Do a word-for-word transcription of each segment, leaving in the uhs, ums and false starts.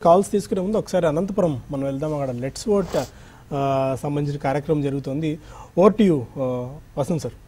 Calls తీసుకునే ముందు ఒకసారి అనంతపురం మనం వెళ్దాం. అక్కడ లెట్స్ ఓట్ సంబంధించిన కార్యక్రమం జరుగుతుంది. Over to you Vasanth sir.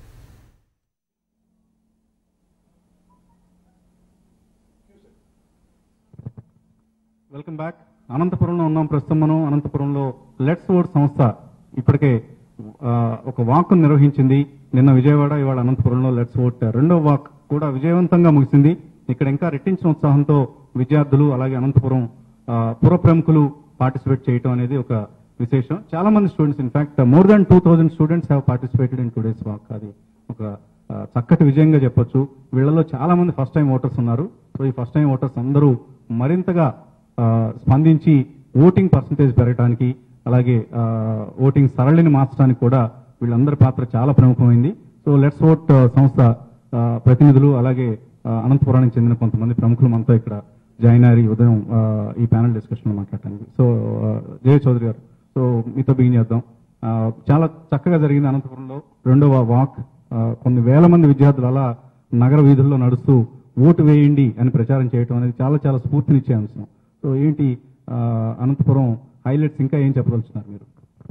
Welcome back. అనంతపురంలో ఉన్నాం ప్రస్తుతం మనం. అనంతపురంలో లెట్స్ ఓట్ సంస్థ ఇప్పటికే ఒక వాక్ నిర్వహించింది. నిన్న విజయవాడ, ఇవాళ అనంతపురంలో లెట్స్ ఓట్ రెండో వాక్ కూడా విజయవంతంగా ముగిసింది. ఇక్కడ ఇంకా రెట్టించిన ఉత్సాహంతో విద్యార్థులు అలాగే అనంతపురం పుర ప్రముఖులు పార్టిసిపేట్ చేయడం అనేది ఒక విశేషం. చాలా మంది students, in fact more than two thousand students have participated in today's walk. అది ఒక చక్కటి విజయంగా చెప్పొచ్చు. వీళ్ళలో చాలా మంది ఫస్ట్ టైం ఓటర్స్ ఉన్నారు. సో ఈ ఫస్ట్ టైం ఓటర్స్ అందరూ మరింతగా స్పందించి ఓటింగ్ పర్సంటేజ్ పెరగడానికి అలాగే ఓటింగ్ సరళిని మార్చడానికి కూడా వీళ్ళందరి పాత్ర చాలా ప్రముఖమైంది. సో లెట్స్ ఓట్ సంస్థ ప్రతినిధులు అలాగే అనంతపురానికి చెందిన కొంతమంది ప్రముఖులు మనతో ఇక్కడ జాయిన్ అయ్యి ఉదయం ఈ ప్యానల్ డిస్కషన్ మాట్లాడటానికి. సో జయ చౌదరి గారు, సో మీతో బిగిన్ చేద్దాం. చాలా చక్కగా జరిగింది అనంతపురంలో రెండవ వాక్. కొన్ని వేల మంది విద్యార్థులు అలా నగర వీధుల్లో నడుస్తూ ఓటు వేయండి అని ప్రచారం చేయడం అనేది చాలా చాలా స్ఫూర్తినిచ్చే అంశం. సో ఏంటి అనంతపురం హైలైట్స్, ఇంకా ఏం చెప్పదలుచున్నారు మీరు?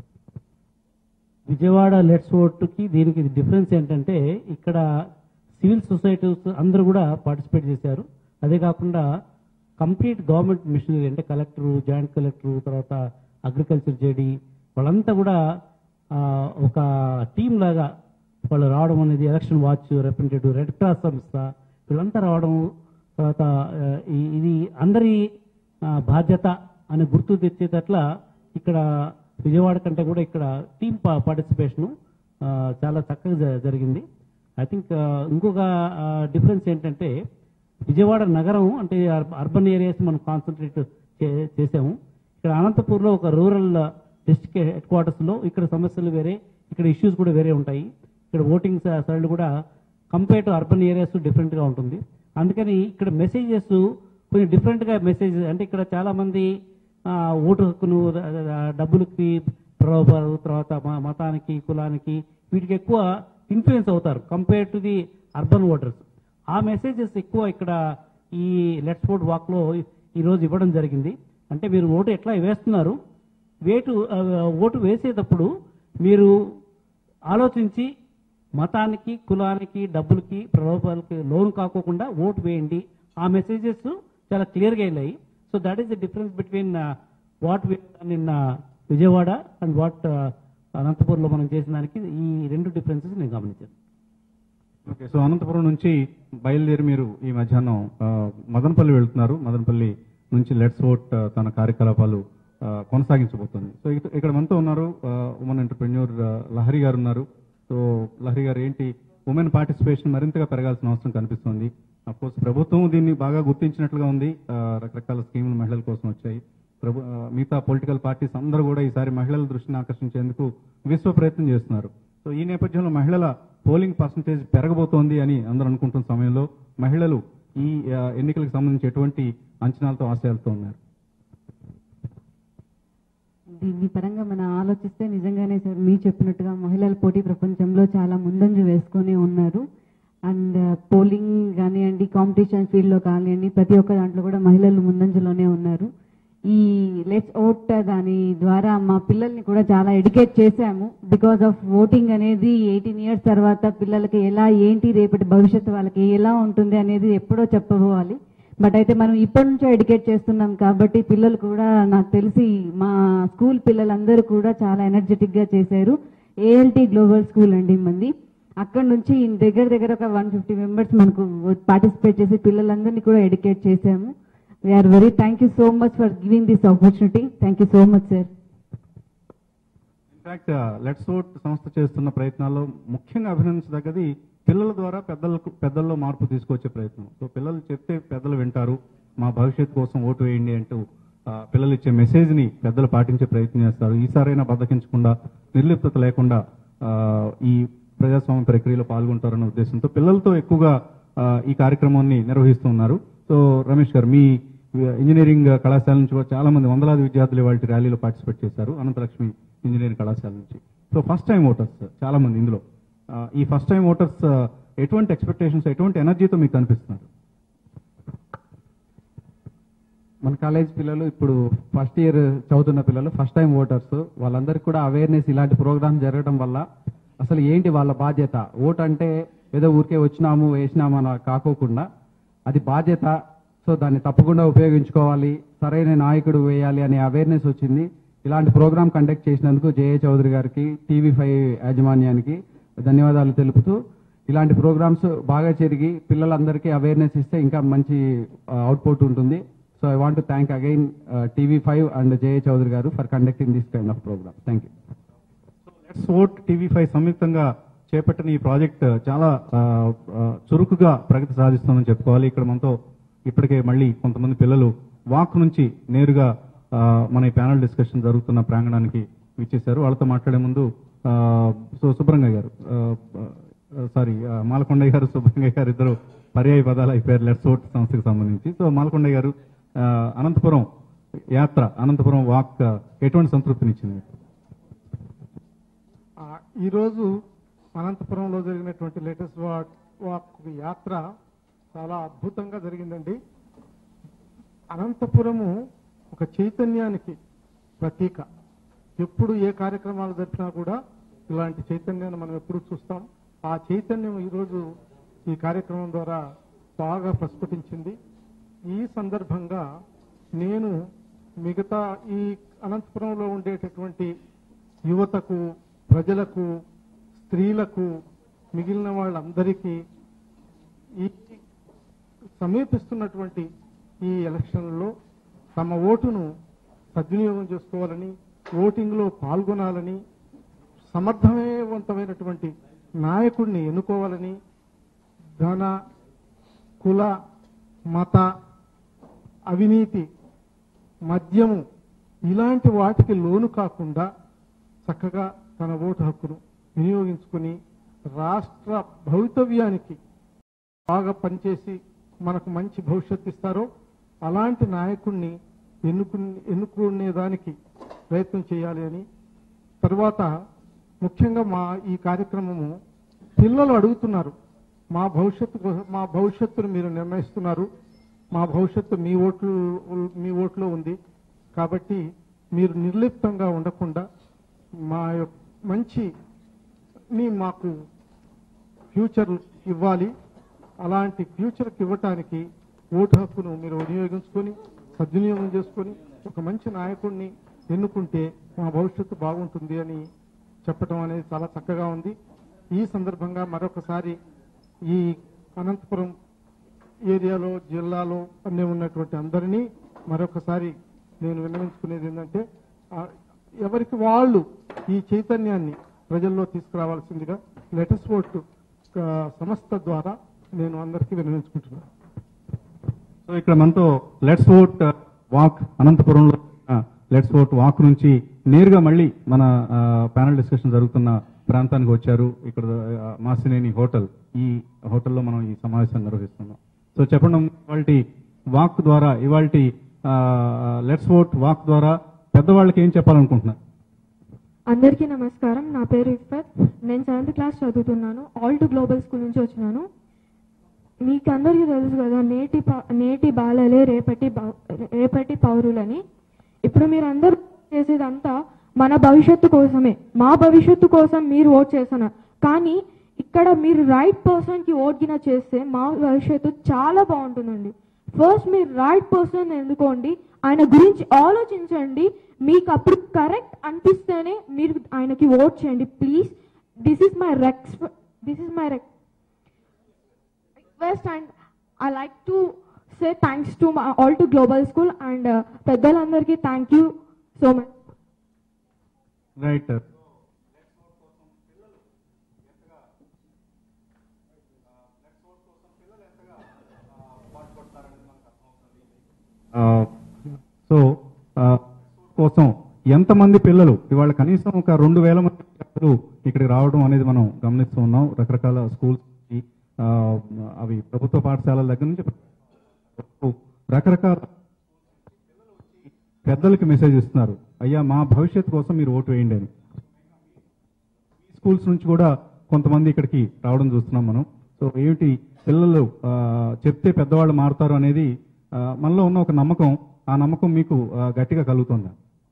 విజయవాడ లెట్స్ ఓట్కి దీనికి డిఫరెన్స్ ఏంటంటే ఇక్కడ సివిల్ సొసైటీస్ అందరూ కూడా పార్టిసిపేట్ చేశారు. అదే కాకుండా కంప్లీట్ గవర్నమెంట్ మిషనరీ అంటే కలెక్టరు, జాయింట్ కలెక్టరు, తర్వాత అగ్రికల్చర్ జేడీ వాళ్ళంతా కూడా ఒక టీం లాగా వాళ్ళు రావడం అనేది, election watch representative, red cross సంస్థ వీళ్ళంతా రావడం, తర్వాత ఇది అందరి బాధ్యత అని గుర్తు తెచ్చేటట్ల ఇక్కడ విజయవాడ కంటే కూడా ఇక్కడ టీం పార్టిసిపేషను చాలా చక్కగా జరిగింది. ఐ థింక్ ఇంకొక డిఫరెన్స్ ఏంటంటే విజయవాడ నగరం అంటే అర్బన్ ఏరియాస్ మనం కాన్సన్ట్రేట్ చేసాము. ఇక్కడ అనంతపూర్లో ఒక రూరల్ డిస్ట్రిక్ట్ హెడ్ క్వార్టర్స్లో ఇక్కడ సమస్యలు వేరే, ఇక్కడ ఇష్యూస్ కూడా వేరే ఉంటాయి. ఇక్కడ ఓటింగ్ సరళి కూడా కంపేర్ టు అర్బన్ ఏరియాస్ డిఫరెంట్గా ఉంటుంది. అందుకని ఇక్కడ మెసేజెస్ కొంచెం డిఫరెంట్గా మెసేజ్ అంటే ఇక్కడ చాలామంది ఓటు హక్కును, డబ్బులకి ప్రలోభాలు, తర్వాత మతానికి, కులానికి వీటికి ఎక్కువ ఇన్ఫ్లుయెన్స్ అవుతారు compare to the urban voters. ఆ మెసేజెస్ ఎక్కువ ఇక్కడ ఈ లెట్స్ ఓట్ వాక్లో ఈరోజు ఇవ్వడం జరిగింది. అంటే మీరు ఓటు ఎట్లా వేస్తున్నారు, వేటు ఓటు వేసేటప్పుడు మీరు ఆలోచించి మతానికి, కులానికి, డబ్బులకి, ప్రలోభాలకి లోన్ కాకోకుండా ఓటు వేయండి. ఆ మెసేజెస్ చాలా క్లియర్గా వెళ్ళాయి. So that is the difference between what we done in Vijayawada and what అనంతపురంలో మనం చేసిన దానికి ఈ రెండు డిఫరెన్సెస్ నేను గమనించాను. ఓకే, సో అనంతపురం నుంచి బయలుదేరి మీరు ఈ మధ్యాహ్నం మదనపల్లి వెళ్తున్నారు. మదనపల్లి నుంచి లెట్స్ ఓట్ తన కార్యకలాపాలు కొనసాగించబోతుంది. సో ఇక్కడ మనతో ఉన్నారు ఉమెన్ ఎంటర్ప్రెన్యూర్ లహరి గారు ఉన్నారు. సో లహరి గారు, ఏంటి ఉమెన్ పార్టిసిపేషన్ మరింతగా పెరగాల్సిన అవసరం కనిపిస్తుంది. అఫ్కోర్స్ ప్రభుత్వం దీన్ని బాగా గుర్తించినట్లుగా ఉంది. రకరకాల స్కీములు మహిళల కోసం వచ్చాయి. ప్రభు మిగతా పొలిటికల్ పార్టీస్ అందరూ కూడా ఈసారి మహిళల దృష్టిని ఆకర్షించేందుకు విశ్వ ప్రయత్నం చేస్తున్నారు. సో ఈ నేపథ్యంలో మహిళల పోలింగ్ పర్సంటేజ్ పెరగబోతోంది అని అందరూ అనుకుంటున్న సమయంలో మహిళలు ఈ ఎన్నికలకు సంబంధించి ఎటువంటి అంచనాలతో, ఆశయాలతో ఉన్నారు? దీని పరంగా మనం ఆలోచిస్తే నిజంగానే సార్ మీరు చెప్పినట్టుగా మహిళల పోటీ ప్రపంచంలో చాలా ముందంజ వేసుకొని ఉన్నారు. అండ్ పోలింగ్ కానివ్వండి, కాంపిటీషన్ ఫీల్డ్లో కానివ్వండి, ప్రతి ఒక్క దాంట్లో కూడా మహిళలు ముందంజలోనే ఉన్నారు. ఈ లెట్స్ ఓట్ దాని ద్వారా మా పిల్లల్ని కూడా చాలా ఎడ్యుకేట్ చేశాము. బికాస్ ఆఫ్ ఓటింగ్ అనేది ఎయిటీన్ ఇయర్స్ తర్వాత పిల్లలకి ఎలా, ఏంటి రేపటి భవిష్యత్తు వాళ్ళకి ఎలా ఉంటుంది అనేది ఎప్పుడో చెప్పబోవాలి. బట్ అయితే మనం ఇప్పటి నుంచో ఎడ్యుకేట్ చేస్తున్నాం కాబట్టి పిల్లలు కూడా, నాకు తెలిసి మా స్కూల్ పిల్లలందరూ కూడా చాలా ఎనర్జెటిక్గా చేశారు. ఏఎల్టీ గ్లోబల్ స్కూల్ అండి మంది. అక్కడ నుంచి దగ్గర దగ్గర ఒక వన్ ఫిఫ్టీ మెంబర్స్ మనకు పార్టిసిపేట్ చేసి పిల్లలందరినీ కూడా ఎడ్యుకేట్ చేశాము. We are very thank you so much for giving this opportunity. Thank you so much sir. In fact let's vote సంస్థ చేస్తున్న ప్రయత్నాల్లో ముఖ్యంగా అభినందించదగ్గది పిల్లల ద్వారా పెద్దలకు పెద్దల్లో మార్పు తీసుకొచ్చే ప్రయత్నం. సో పిల్లలు చెప్తే పెద్దలు వింటారు, మా భవిష్యత్తు కోసం ఓటు వేయండి అంటూ పిల్లలు ఇచ్చే మెసేజ్ని పెద్దలు పాటించే ప్రయత్నం చేస్తారు. ఈసారైనా బద్దకించకుండా, నిర్లిప్తత లేకుండా ఈ ప్రజాస్వామ్య ప్రక్రియలో పాల్గొంటారన్న ఉద్దేశంతో పిల్లలతో ఎక్కువగా ఈ కార్యక్రమాన్ని నిర్వహిస్తున్నారు. సో రమేష్ గారు, మీ ఇంజనీరింగ్ కళాశాల నుంచి కూడా చాలా మంది వందలాది విద్యార్థులు వాళ్ళ ర్యాలీలో పార్టిసిపేట్ చేశారు, అనంతలక్ష్మి ఇంజనీరింగ్ కళాశాల నుంచి. సో ఫస్ట్ టైం ఓటర్స్ చాలా మంది ఇందులో. ఈ ఫస్ట్ టైం ఓటర్స్ ఎటువంటి ఎక్స్పెక్టేషన్స్, ఎటువంటి ఎనర్జీతో మీకు కనిపిస్తున్నారు? మన కాలేజ్ పిల్లలు ఇప్పుడు ఫస్ట్ ఇయర్ చదువుతున్న పిల్లలు ఫస్ట్ టైం ఓటర్స్ వాళ్ళందరికీ కూడా అవేర్నెస్ ఇలాంటి ప్రోగ్రామ్ జరగడం వల్ల అసలు ఏంటి వాళ్ళ బాధ్యత, ఓట్ అంటే ఏదో ఊరికే వచ్చినాము వేసినాము అని కాకోకుండా అది బాధ్యత. సో దాన్ని తప్పకుండా ఉపయోగించుకోవాలి, సరైన నాయకుడు వేయాలి అనే అవేర్నెస్ వచ్చింది. ఇలాంటి ప్రోగ్రామ్ కండక్ట్ చేసినందుకు జేఏ చౌదరి గారికి, టీవీ ఫైవ్ యాజమాన్యానికి ధన్యవాదాలు తెలుపుతూ, ఇలాంటి ప్రోగ్రామ్స్ బాగా జరిగి పిల్లలందరికీ అవేర్నెస్ ఇస్తే ఇంకా మంచి అవుట్పుట్ ఉంటుంది. So I want to thank again TV five and JA Chowdary garu for conducting this kind of program. Thank you. Let's vote TV five సంయుక్తంగా చేపట్టిన ఈ ప్రాజెక్ట్ చాలా చురుకుగా ప్రగతి సాధిస్తుందని చెప్పుకోవాలి. ఇక్కడ మనతో ఇప్పటికే మళ్ళీ కొంతమంది పిల్లలు వాక్ నుంచి నేరుగా మన ఈ ప్యానల్ డిస్కషన్ జరుగుతున్న ప్రాంగణానికి విచ్చేశారు. వాళ్ళతో మాట్లాడే ముందు సో సుబ్రంగయ్య గారు, సారీ మాలకొండయ్య గారు, సుబ్రంగయ్య గారు ఇద్దరు పర్యాయ పదాలు అయిపోయారు లెట్స్ ఓట్ సంస్థకు సంబంధించి. సో మాలకొండయ్య గారు, అనంతపురం యాత్ర, అనంతపురం వాక్ ఎటువంటి సంతృప్తినిచ్చింది? ఈరోజు అనంతపురంలో జరిగినటువంటి లేటెస్ట్ వాక్ వాక్ యాత్ర చాలా అద్భుతంగా జరిగిందండి. అనంతపురము ఒక చైతన్యానికి ప్రతీక. ఎప్పుడు ఏ కార్యక్రమాలు జరిపినా కూడా ఇలాంటి చైతన్యాన్ని మనం ఎప్పుడు చూస్తాం. ఆ చైతన్యం ఈరోజు ఈ కార్యక్రమం ద్వారా బాగా ప్రస్ఫుటించింది. ఈ సందర్భంగా నేను మిగతా ఈ అనంతపురంలో ఉండేటటువంటి యువతకు, ప్రజలకు, స్త్రీలకు, మిగిలిన వాళ్ళందరికీ ఈ సమీపిస్తున్నటువంటి ఈ ఎలక్షన్లో తమ ఓటును సద్వినియోగం చేసుకోవాలని, ఓటింగ్లో పాల్గొనాలని, సమర్థవంతమైనటువంటి నాయకుడిని ఎన్నుకోవాలని, ధన, కుల, మత, అవినీతి, మద్యము ఇలాంటి వాటికి లోను కాకుండా చక్కగా తన ఓటు హక్కును వినియోగించుకుని రాష్ట్ర భవితవ్యానికి బాగా పనిచేసి మనకు మంచి భవిష్యత్తు ఇస్తారో అలాంటి నాయకుడిని ఎన్నుకు ఎన్నుకునేదానికి ప్రయత్నం చేయాలి అని. తర్వాత ముఖ్యంగా మా ఈ కార్యక్రమము పిల్లలు అడుగుతున్నారు, మా భవిష్యత్తు కోసం, మా భవిష్యత్తును మీరు నిర్ణయిస్తున్నారు, మా భవిష్యత్తు మీ ఓట్లు మీ ఓట్లో ఉంది కాబట్టి మీరు నిర్లిప్తంగా ఉండకుండా మా మంచి మీ మాకు ఫ్యూచర్ ఇవ్వాలి. అలాంటి ఫ్యూచర్కి ఇవ్వటానికి ఓటు హక్కును మీరు వినియోగించుకొని సద్వినియోగం చేసుకొని ఒక మంచి నాయకుడిని ఎన్నుకుంటే మా భవిష్యత్తు బాగుంటుంది అని చెప్పడం అనేది చాలా చక్కగా ఉంది. ఈ సందర్భంగా మరొకసారి ఈ అనంతపురం ఏరియాలో, జిల్లాలో అన్నీ ఉన్నటువంటి అందరినీ మరొకసారి నేను విన్నవించుకునేది ఏంటంటే, ఎవరికి వాళ్ళు ఈ చైతన్యాన్ని ప్రజల్లో తీసుకురావాల్సిందిగా లెటెస్ట్ ఓట్ సంస్థ ద్వారా నేను అందరికీ విన్నవించుకుంటున్నాను. సో ఇక్కడ మనతో లెట్స్ ఓట్ వాక్ అనంతపురంలో లెట్స్ ఓట్ వాక్ నుంచి నేరుగా మళ్ళీ మన ప్యానల్ డిస్కషన్ జరుగుతున్న ప్రాంతానికి వచ్చారు. ఇక్కడ మాసినేని హోటల్, ఈ హోటల్లో మనం ఈ సమావేశాన్ని నిర్వహిస్తున్నాం. సో చెప్పండి, ఇవాళ వాక్ ద్వారా, ఇవాళ లెట్స్ ఓట్ వాక్ ద్వారా పెద్దవాళ్ళకి ఏం చెప్పాలనుకుంటున్నారు? అందరికీ నమస్కారం. నా పేరు ఇఫ్ఫత్. నేను సెవెంత్ క్లాస్ చదువుతున్నాను. ఆల్ టు గ్లోబల్ స్కూల్ నుంచి వచ్చినాను. మీకు అందరికీ తెలుసు కదా, నేటి నేటి బాలలే రేపటి రేపటి పౌరులని. ఇప్పుడు మీరు అందరూ చేసేదంతా మన భవిష్యత్తు కోసమే. మా భవిష్యత్తు కోసం మీరు ఓట్ చేస్తున్నారు, కానీ ఇక్కడ మీరు రైట్ పర్సన్కి ఓట్ గిన చేస్తే మా భవిష్యత్తు చాలా బాగుంటుందండి. ఫస్ట్ మీరు రైట్ పర్సన్ ఎన్నుకోండి, ఆయన గురించి ఆలోచించండి. మీకు అప్పుడు కరెక్ట్ అనిపిస్తేనే మీరు ఆయనకి ఓట్ చేయండి please. This is my rex this is my request and I like to say thanks to all to global school and పెద్దలందరికీ thank you so much. Right. So కోసం ఎంతమంది పిల్లలు ఇవాళ కనీసం ఒక రెండు వేల మంది పిల్లలు ఇక్కడికి రావడం అనేది మనం గమనిస్తూ ఉన్నాం. రకరకాల స్కూల్స్, అవి ప్రభుత్వ పాఠశాలల దగ్గర నుంచి రకరకాల పెద్దలకి మెసేజ్ ఇస్తున్నారు, అయ్యా మా భవిష్యత్తు కోసం మీరు ఓటు వేయండి అని. స్కూల్స్ నుంచి కూడా కొంతమంది ఇక్కడికి రావడం చూస్తున్నాం మనం. సో ఏమిటి పిల్లలు చెప్తే పెద్దవాళ్ళు మారుతారు అనేది మనలో ఉన్న ఒక నమ్మకం. ఆ నమ్మకం మీకు ఆ, గట్టిగా కలుగుతుందా?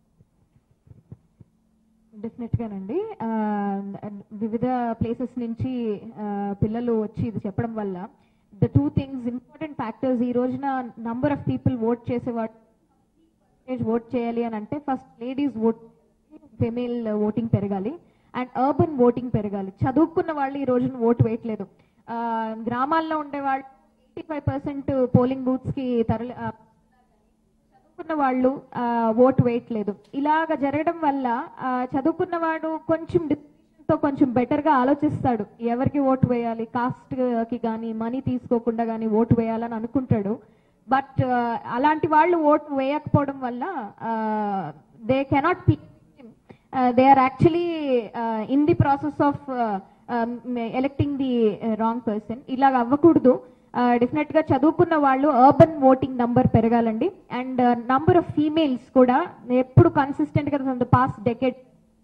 డెఫినెట్ గానండి. ఆ, వివిధ ప్లేసెస్ నుంచి ఆ, పిల్లలు వచ్చి ఇది చెప్పడం వల్ల the two things important factors ఈ రోజున నంబర్ ఆఫ్ పీపుల్ ఓట్ చేసేవాడు ఓట్ చేయాలి అని అంటే first ladies vote, female voting పెరగాలి అండ్ అర్బన్ ఓటింగ్ పెరగాలి. చదువుకున్న వాళ్ళు ఈ రోజున ఓటు వేయట్లేదు. ఆ, గ్రామాల్లో ఉండేవాళ్ళు eighty five percent polling booths కి తరలి చదువుకున్న వాళ్ళు ఓటు వేయట్లేదు. ఇలాగ జరగడం వల్ల చదువుకున్నవాడు కొంచెం తో కొంచెం బెటర్ గా ఆలోచిస్తాడు, ఎవరికి ఓటు వేయాలి, కాస్ట్ కి కానీ మనీ తీసుకోకుండా కానీ ఓటు వేయాలని అనుకుంటాడు. బట్ అలాంటి వాళ్ళు ఓటు వేయకపోవడం వల్ల they cannot they are actually in the process of electing the wrong person. ఇలాగ అవ్వకూడదు. డెఫినెట్ గా చదువుకున్న వాళ్ళు అర్బన్ ఓటింగ్ నంబర్ పెరగాలండి. అండ్ నంబర్ ఆఫ్ ఫీమేల్స్ కూడా ఎప్పుడు కన్సిస్టెంట్ గా పాస్ట్ డెకెడ్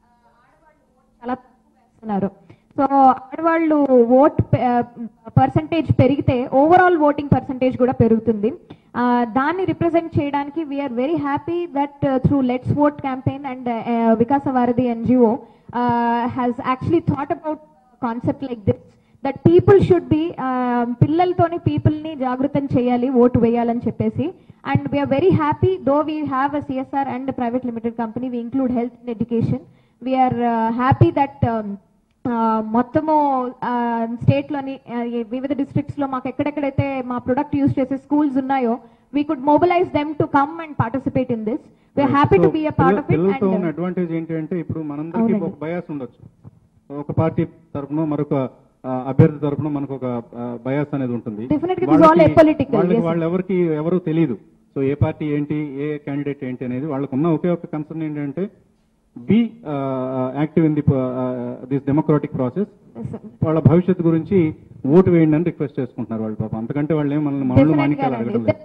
చాలా వేస్తున్నారు. సో ఆడవాళ్ళు ఓట్ పర్సంటేజ్ పెరిగితే ఓవరాల్ ఓటింగ్ పర్సంటేజ్ కూడా పెరుగుతుంది. దాన్ని రిప్రజెంట్ చేయడానికి we are very happy that through let's vote campaign and Vikasa Varadhi NGO has actually thought about concept like this, that people should be పిల్లలతోని పీపుల్ ని జాగృతం చేయాలి ఓటు వేయాలని చెప్పేసి. And we are very happy though we have a CSR and private limited company, we include health and education. We are happy that మొత్తము state లోని వివిధ డిస్ట్రిక్ట్స్ లో మాకు ఎక్కడెక్కడైతే మా ప్రొడక్ట్ యూజ్ చేసే స్కూల్స్ ఉన్నాయో we could mobilize them to come and participate in this. We are happy to be a part of it. And advantage ఏంటి అంటే ఇప్పుడు మనందరికీ ఒక బయాస్ ఉండొచ్చు, ఒక పార్టీ తరపున మరొక అభ్యర్థి తరపున మనకు ఒక బయాస్ అనేది ఉంటుంది. వాళ్ళు ఎవరికి ఎవరు తెలియదు. సో ఏ పార్టీ ఏంటి, ఏ క్యాండిడేట్ ఏంటి అనేది వాళ్ళకు ఉన్న ఒకే ఒక కన్సర్న్ ఏంటంటే be active in the this democratic process. వాళ్ళ భవిష్యత్తు గురించి ఓటు వేయండి అని రిక్వెస్ట్ చేసుకుంటున్నారు వాళ్ళు. పాపం అంతకంటే వాళ్ళు ఏం మనల్ని మనల్ని మాణిక్యాలు అడగడం లేదు.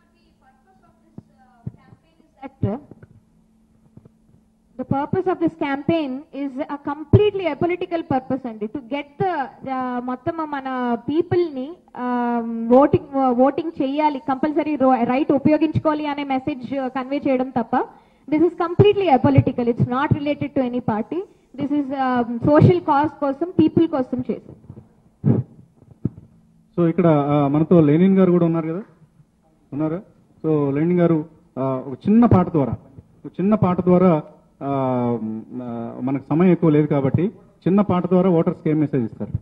The purpose of this campaign is a completely a political purpose and to get the మొత్తం మన పీపుల్ ని ఓటింగ్ ఓటింగ్ చేయాలి, కంపల్సరీ రైట్ ఉపయోగించుకోవాలి అనే మెసేజ్ కన్వే చేయడం తప్ప this is completely apolitical. It's not related to any party. This is social cause కోసం, people కోసం చేశారు. సో ఇక్కడ మనతో లెనిన్ గారు కూడా ఉన్నారు కదా, ఉన్నారా? సో లెనిన్ గారు ఒక చిన్న పాట ద్వారా ఒక చిన్న పాట ద్వారా మనకు సమయం ఎక్కువ లేదు కాబట్టి చిన్న పాట ద్వారా ఓటర్స్కి ఏం మెసేజ్ ఇస్తారు?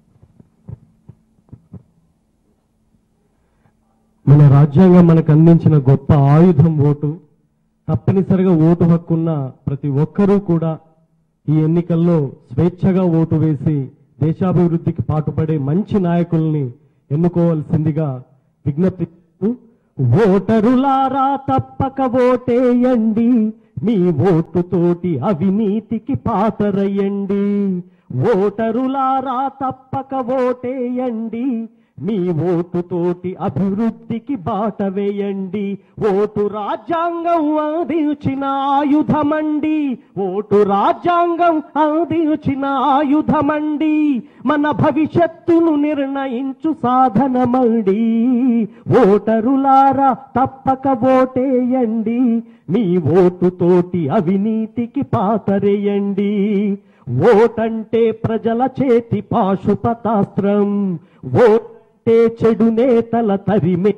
మన రాజ్యాంగం మనకు అందించిన గొప్ప ఆయుధం ఓటు. తప్పనిసరిగా ఓటు హక్కున్న ప్రతి ఒక్కరూ కూడా ఈ ఎన్నికల్లో స్వేచ్ఛగా ఓటు వేసి దేశాభివృద్ధికి పాటుపడే మంచి నాయకుల్ని ఎన్నుకోవాల్సిందిగా విజ్ఞప్తి. ఓటరులారా తప్పక ఓటేయండి, మీ ఓటుతోటి అవినీతికి పాతరయ్యండి. ఓటరులారా తప్పక ఓటేయండి, మీ ఓటుతోటి అభివృద్ధికి బాట వేయండి. ఓటు రాజ్యాంగం అందించిన ఆయుధమండి, ఓటు రాజ్యాంగం అందించిన ఆయుధమండి, మన భవిష్యత్తును నిర్ణయించు సాధనమండి. ఓటరులారా తప్పక ఓటేయండి, మీ ఓటుతోటి అవినీతికి పాతరేయండి. ఓటంటే ప్రజల చేతి పాశుపతాస్త్రం, ఓటే చెడు నేతల తరిమే.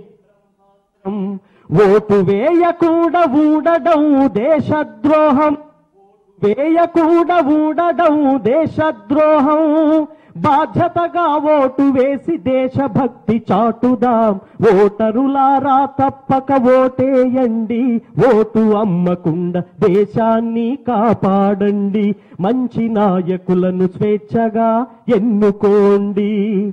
ఓటు వేయకూడా ఊడడం దేశద్రోహం, వేయకూడా ఊడడం దేశద్రోహం. బాధ్యతగా ఓటు వేసి దేశభక్తి చాటుదాం. ఓటరులారా తప్పక ఓటేయండి, ఓటు అమ్మకుండా దేశాన్ని కాపాడండి. మంచి నాయకులను స్వేచ్ఛగా ఎన్నుకోండి,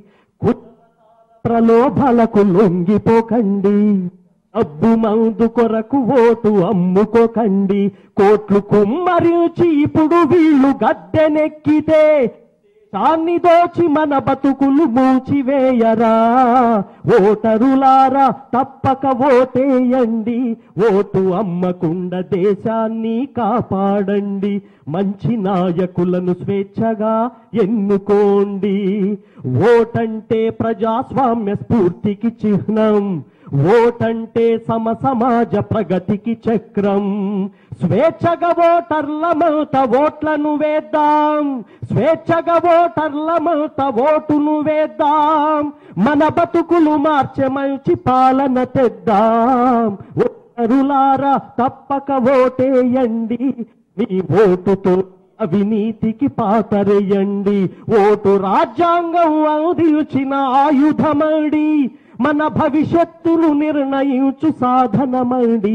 ప్రలోభలకు లొంగిపోకండి. అబ్బు మందు కొరకు ఓటు అమ్ముకోకండి. కోట్లు కుమ్మరించి ఇప్పుడు వీళ్ళు గద్దెనెక్కితే చాన్ని దోచి మన బతుకులు మూచివేయరా. ఓటరులారా తప్పక ఓటేయండి, ఓటు అమ్మకుండా దేశాన్ని కాపాడండి. మంచి నాయకులను స్వేచ్ఛగా ఎన్నుకోండి. ఓటంటే ప్రజాస్వామ్య స్ఫూర్తికి చిహ్నం, ఓటంటే సమ సమాజ ప్రగతికి చక్రం. స్వేచ్ఛగా ఓటర్లమంత ఓట్లను వేద్దాం, స్వేచ్ఛగా ఓటర్లమంత ఓటును వేద్దాం, మన బతుకులు మార్చే మంచి పాలన తెద్దాం. ఓటరులారా తప్పక ఓటేయండి, మీ ఓటుతో అవినీతికి పాతరేయండి. ఓటు రాజ్యాంగం అందించిన ఆయుధమండి, మన భవిష్యత్తును నిర్ణయించు సాధనమండి.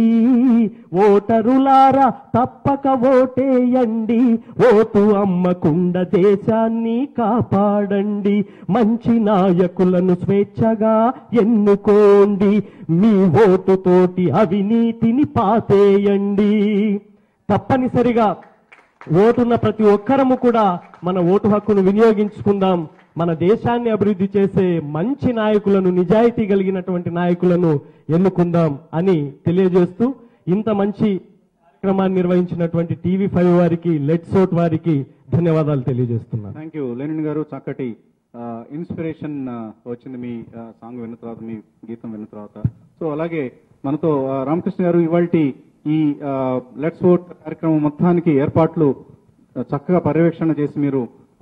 ఓటరులారా తప్పక ఓటేయండి, ఓటు అమ్మకుండా దేశాన్ని కాపాడండి. మంచి నాయకులను స్వేచ్ఛగా ఎన్నుకోండి, మీ ఓటుతోటి అవినీతిని పాతేయండి. తప్పనిసరిగా ఓటున్న ప్రతి ఒక్కరము కూడా మన ఓటు హక్కును వినియోగించుకుందాం. మన దేశాన్ని అభివృద్ధి చేసే మంచి నాయకులను, నిజాయితీ కలిగినటువంటి నాయకులను ఎన్నుకుందాం అని తెలియజేస్తూ ఇంత మంచి కార్యక్రమాన్ని నిర్వహించినటువంటి టీవీ ఫైవ్ వారికి, లెట్స్ ఓట్ వారికి ధన్యవాదాలు తెలియజేస్తున్నాను. థ్యాంక్ యూ లెనిన్ గారు. చక్కటి ఇన్స్పిరేషన్ వచ్చింది మీ సాంగ్ విన్న తర్వాత, మీ గీతం విన్న తర్వాత. సో అలాగే మనతో రామకృష్ణ గారు ఇవాల్టి ఈ లెట్స్ ఓట్ కార్యక్రమం మొత్తానికి ఏర్పాట్లు చక్కగా పర్యవేక్షణ చేసి మీరు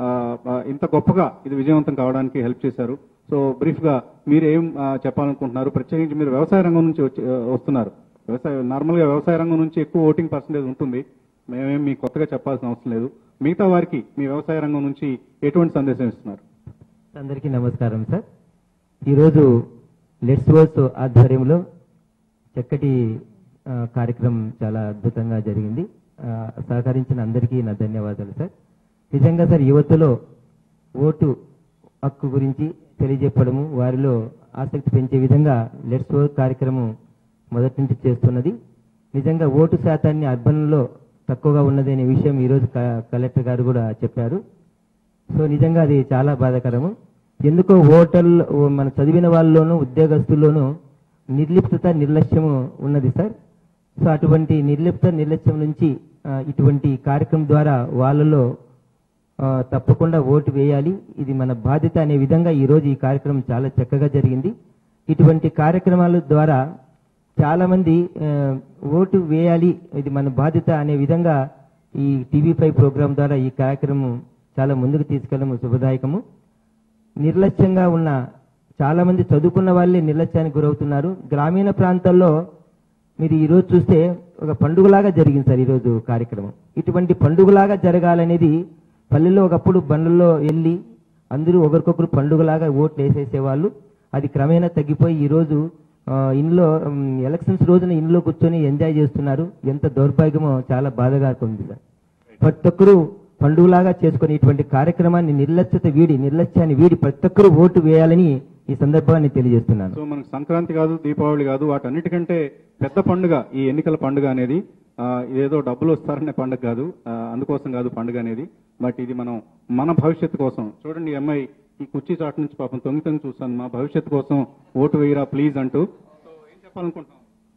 ఇంత గొప్పగా ఇది విజయవంతం కావడానికి హెల్ప్ చేశారు. సో బ్రీఫ్ గా మీరు ఏం చెప్పాలనుకుంటున్నారు? ప్రత్యేకించి మీరు వ్యవసాయ రంగం నుంచి వస్తున్నారు. వ్యవసాయ నార్మల్ గా వ్యవసాయ రంగం నుంచి ఎక్కువ ఓటింగ్ పర్సెంటేజ్ ఉంటుంది, మేమేం మీకు కొత్తగా చెప్పాల్సిన అవసరం లేదు. మిగతా వారికి మీ వ్యవసాయ రంగం నుంచి ఎటువంటి సందేశం ఇస్తున్నారు? అందరికీ నమస్కారం సార్. ఈరోజు లెట్స్ ఓట్ ఆధ్వర్యంలో చక్కటి కార్యక్రమం చాలా అద్భుతంగా జరిగింది. సహకరించిన అందరికీ నా ధన్యవాదాలు సార్. నిజంగా సార్ యువతలో ఓటు హక్కు గురించి తెలియజెప్పడము, వారిలో ఆసక్తి పెంచే విధంగా లెట్స్ ఓట్ కార్యక్రమం మొదటి నుంచి చేస్తున్నది. నిజంగా ఓటు శాతాన్ని అర్బన్లో తక్కువగా ఉన్నది అనే విషయం ఈరోజు కలెక్టర్ గారు కూడా చెప్పారు. సో నిజంగా అది చాలా బాధాకరము. ఎందుకో ఓటర్లు మన చదివిన వాళ్ళలోనూ ఉద్యోగస్తుల్లోనూ నిర్లిప్తత, నిర్లక్ష్యము ఉన్నది సార్. సో అటువంటి నిర్లిప్త నిర్లక్ష్యం నుంచి ఇటువంటి కార్యక్రమం ద్వారా వాళ్ళలో తప్పకుండా ఓటు వేయాలి, ఇది మన బాధ్యత అనే విధంగా ఈరోజు ఈ కార్యక్రమం చాలా చక్కగా జరిగింది. ఇటువంటి కార్యక్రమాల ద్వారా చాలా మంది ఓటు వేయాలి, ఇది మన బాధ్యత అనే విధంగా ఈ టీవీ ఫైవ్ ప్రోగ్రాం ద్వారా ఈ కార్యక్రమం చాలా ముందుకు తీసుకెళ్ళడం శుభదాయకము. నిర్లక్ష్యంగా ఉన్న చాలా మంది చదువుకున్న వాళ్ళే నిర్లక్ష్యానికి గురవుతున్నారు. గ్రామీణ ప్రాంతాల్లో మీరు ఈరోజు చూస్తే ఒక పండుగలాగా జరిగింది సార్ ఈరోజు కార్యక్రమం. ఇటువంటి పండుగలాగా జరగాలనేది పల్లెల్లో ఒకప్పుడు బండ్లలో వెళ్ళి అందరూ ఒకరికొకరు పండుగలాగా ఓట్లు వేసేసేవాళ్ళు. అది క్రమేణా తగ్గిపోయి ఈరోజు ఇంట్లో ఎలక్షన్స్ రోజున ఇంట్లో కూర్చొని ఎంజాయ్ చేస్తున్నారు. ఎంత దౌర్భాగ్యమో చాలా బాధగా ఉంది సార్. ప్రతి ఒక్కరూ పండుగలాగా చేసుకుని ఇటువంటి కార్యక్రమాన్ని నిర్లక్ష్యత వీడి నిర్లక్ష్యాన్ని వీడి ప్రతి ఒక్కరూ ఓటు వేయాలని ఈ సందర్భాన్ని తెలియజేస్తున్నాను. సో మనకు సంక్రాంతి కాదు, దీపావళి కాదు, వాటన్నిటికంటే పెద్ద పండుగ ఈ ఎన్నికల పండుగ అనేది. ఇదేదో డబ్బులు వస్తారనే పండుగ కాదు, అందుకోసం కాదు పండుగ అనేది. బట్ ఇది మనం మన భవిష్యత్తు కోసం. చూడండి ఈ అమ్మాయి ఈ కుర్చీ చాటు నుంచి పాపం తొంగి తొంగి చూస్తాను, మా భవిష్యత్తు కోసం ఓటు వేయరా ప్లీజ్ అంటూ. సో ఏం చెప్పాలనుకుంటున్నాం?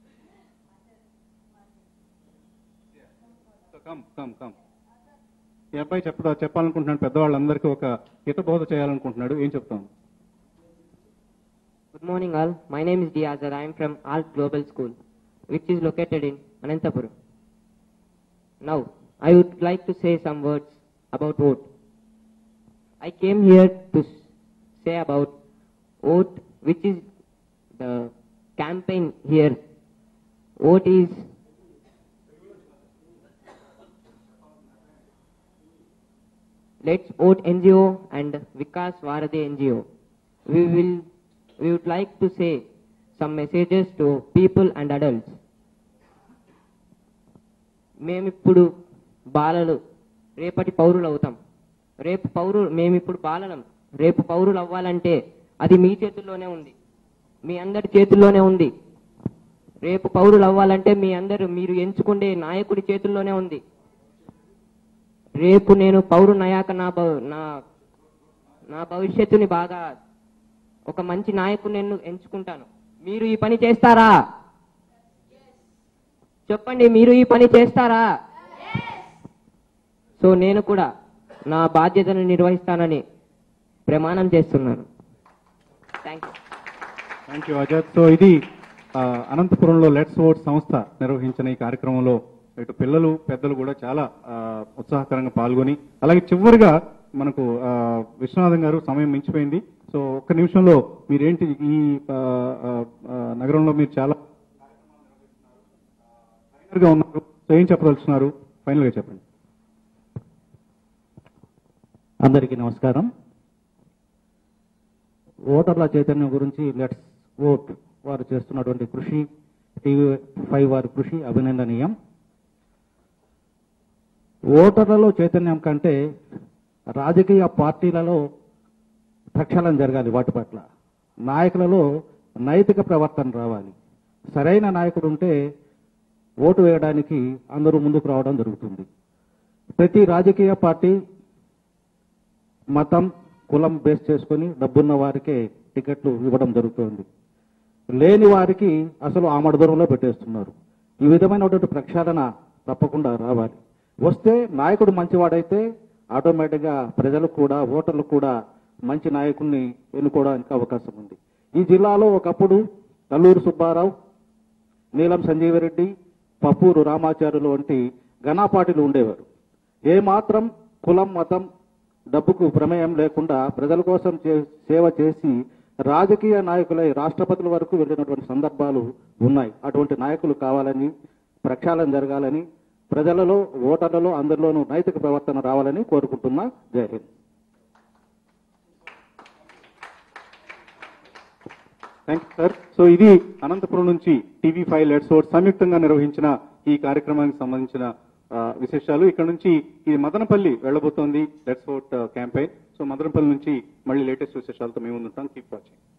కమ్ కమ్ కమ్ ఈ అబ్బాయి చెప్ప చెప్పాలనుకుంటున్నాడు పెద్దవాళ్ళందరికీ ఒక హితబోధ చేయాలనుకుంటున్నాడు. ఏం చెప్తాం? Good morning all. My name is Diazar. I am from Alt Global School, which is located in Anantapuram. Now, I would like to say some words about vote. I came here to say about vote, which is the campaign here. Vote is Let's Vote N G O and Vikas Varade N G O. We will We would like to say some messages to people and adults. మేమిప్పుడు బాలలు, రేపటి పౌరులు అవుతాం. రేపు పౌరులు మేమిప్పుడు బాలలం, రేపు పౌరులు అవ్వాలంటే అది మీ చేతుల్లోనే ఉంది, మీ అందరి చేతుల్లోనే ఉంది. రేపు పౌరులు అవ్వాలంటే మీ అందరు మీరు ఎంచుకునే నాయకుడి చేతుల్లోనే ఉంది. రేపు నేను పౌరునయ్యాక నా నా నా భవిష్యత్తుని బాగా ఒక మంచి నాయకుడిని నేను ఎంచుకుంటాను. మీరు ఈ పని చేస్తారా? చెప్పండి, మీరు ఈ పని చేస్తారా? సో నేను కూడా నా బాధ్యతను నిర్వహిస్తానని ప్రమాణం చేస్తున్నాను. Thank you. Thank you Azad. So ఇది ఆ, అనంతపురంలో లెట్స్ ఓట్ సంస్థ నిర్వహించిన ఈ కార్యక్రమంలో ఇటు పిల్లలు పెద్దలు కూడా చాలా ఆ, ఉత్సాహకరంగా పాల్గొని అలాగే చివరిగా మనకు ఆ, విశ్వనాథం గారు సమయం మించిపోయింది. సో ఒక్క నిమిషంలో మీరేంటి ఈ ఆ, ఆ, ఆ, నగరంలో మీరు చాలా గా ఉన్నారు, సో ఏం చెప్పదలుచున్నారు ఫైనల్ గా చెప్పండి. అందరికీ నమస్కారం. ఓటర్ల చైతన్యం గురించి లెట్స్ ఓట్ వారు చేస్తున్నటువంటి కృషి, టీవీ ఫైవ్ వారి కృషి అభినందనీయం. ఓటర్లలో చైతన్యం కంటే రాజకీయ పార్టీలలో ప్రక్షాళన జరగాలి. వాటి పట్ల నాయకులలో నైతిక ప్రవర్తన రావాలి. సరైన నాయకుడు ఉంటే ఓటు వేయడానికి అందరూ ముందుకు రావడం జరుగుతుంది. ప్రతి రాజకీయ పార్టీ మతం, కులం బేస్ చేసుకుని డబ్బున్న వారికే టికెట్లు ఇవ్వడం జరుగుతుంది. లేని వారికి అసలు ఆమడదూరంలో పెట్టేస్తున్నారు. ఈ విధమైనటువంటి ప్రక్షాళన తప్పకుండా రావాలి. వస్తే నాయకుడు మంచివాడైతే ఆటోమేటిక్గా ప్రజలు కూడా, ఓటర్లు కూడా మంచి నాయకుడిని ఎన్నుకోవడానికి అవకాశం ఉంది. ఈ జిల్లాలో ఒకప్పుడు కల్లూరు సుబ్బారావు, నీలం సంజీవరెడ్డి, పప్పూరు రామాచార్యులు వంటి ఘనాపాటిలు ఉండేవారు. ఏమాత్రం కులం, మతం, డబ్బుకు ప్రమేయం లేకుండా ప్రజల కోసం సేవ చేసి రాజకీయ నాయకులై రాష్ట్రపతుల వరకు వెళ్ళినటువంటి సందర్భాలు ఉన్నాయి. అటువంటి నాయకులు కావాలని, ప్రక్షాళన జరగాలని, ప్రజలలో, ఓటర్లలో అందరిలోనూ నైతిక ప్రవర్తన రావాలని కోరుకుంటున్నా. జై హింద్. Thank you sir. సో ఇది అనంతపురం నుంచి టీవీ ఫైవ్ లెట్స్ ఓట్ సంయుక్తంగా నిర్వహించిన ఈ కార్యక్రమానికి సంబంధించిన ఆ, విశేషాలు. ఇక్కడ నుంచి ఇది మదనపల్లి వెళ్ళబోతోంది let's vote campaign. So Madanapalli నుంచి మళ్ళీ లేటెస్ట్ విశేషాలతో మేము ఉంటాం. Keep watching.